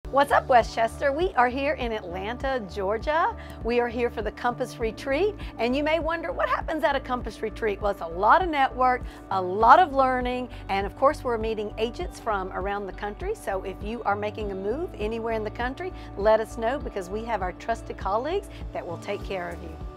What's up, Westchester? We are here in Atlanta, Georgia. We are here for the Compass Retreat, and you may wonder what happens at a Compass Retreat. Well, it's a lot of network, a lot of learning, and of course we're meeting agents from around the country. So if you are making a move anywhere in the country, let us know because we have our trusted colleagues that will take care of you.